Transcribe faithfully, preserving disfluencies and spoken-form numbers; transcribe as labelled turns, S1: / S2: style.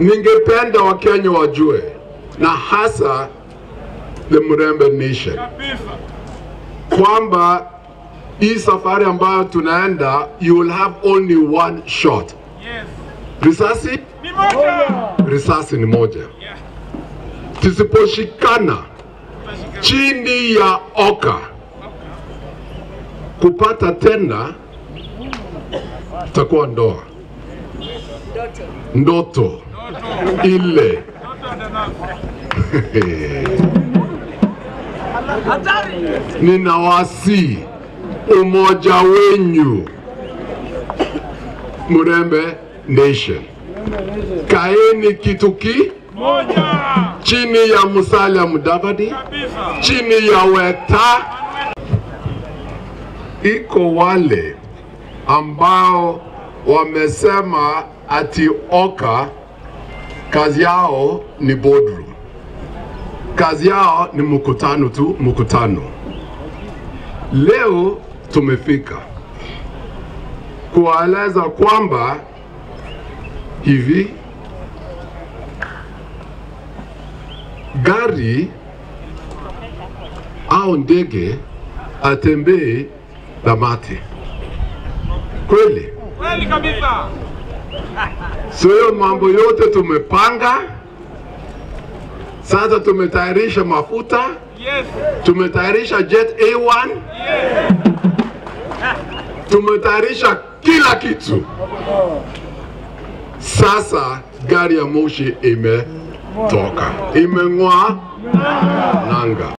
S1: ningependa Wakenya wajue, na hasa the Murembe Nation, kwamba hii safari ambayo tunaenda, you will have only one shot.
S2: Yes.
S1: Risasi
S2: Ni moja.
S1: Risasi ni moja. Yeah. Tusiposhikana chini ya oka kupata tena, takuwa ndoa ndoto ile. Ninawasi umoja wenyu Murembe Nation, kaeni kituki
S2: Moja.
S1: chini ya Musalia Mudavadi, chini ya Weta. Iko wale ambao wamesema ati Oka kazi yao ni boardroom, kazi yao ni mkutano tu, mkutano. Leo tumefika kuwaeleza kwamba hivi gari au ndege atembee na mate. Kweli?
S2: Kweli kabisa.
S1: Sio mambo yote tumepanga. Sasa tumetayarisha mafuta.
S2: Yes.
S1: Tumetayarisha jet A one.
S2: Yes.
S1: Tumetayarisha kila kitu. Sasa gari ya moshi imetoka, imeng'oa nanga.